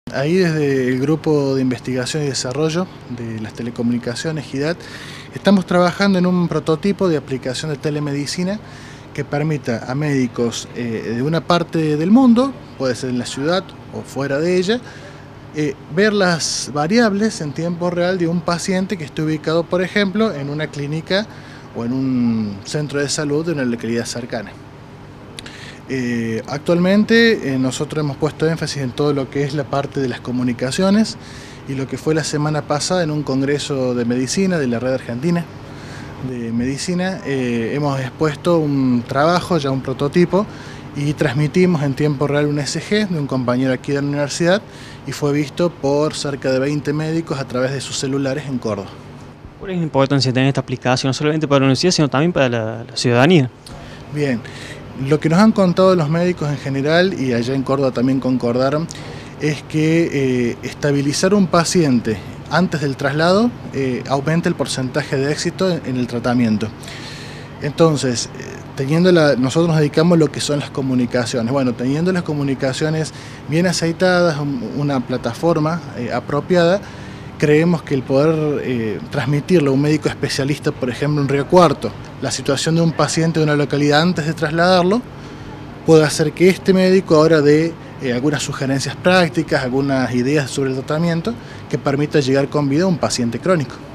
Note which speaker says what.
Speaker 1: Ahí desde el Grupo de Investigación y Desarrollo de las Telecomunicaciones, GIDAT, estamos trabajando en un prototipo de aplicación de telemedicina que permita a médicos de una parte del mundo, puede ser en la ciudad o fuera de ella, ver las variables en tiempo real de un paciente que esté ubicado, por ejemplo, en una clínica o en un centro de salud de una localidad cercana. Actualmente nosotros hemos puesto énfasis en todo lo que es la parte de las comunicaciones y lo que fue la semana pasada en un congreso de medicina de la Red Argentina de Medicina, hemos expuesto un trabajo, ya un prototipo, y transmitimos en tiempo real un ECG de un compañero aquí de la universidad y fue visto por cerca de 20 médicos a través de sus celulares en Córdoba.
Speaker 2: ¿Cuál es la importancia de tener esta aplicación, no solamente para la universidad, sino también para la ciudadanía?
Speaker 1: Bien, lo que nos han contado los médicos en general, y allá en Córdoba también concordaron, es que estabilizar un paciente antes del traslado aumenta el porcentaje de éxito en el tratamiento. Entonces, nosotros nos dedicamos a lo que son las comunicaciones. Bueno, teniendo las comunicaciones bien aceitadas, una plataforma apropiada, creemos que el poder transmitirle a un médico especialista, por ejemplo en Río Cuarto, la situación de un paciente de una localidad antes de trasladarlo, puede hacer que este médico ahora dé algunas sugerencias prácticas, algunas ideas sobre el tratamiento que permita llegar con vida a un paciente crónico.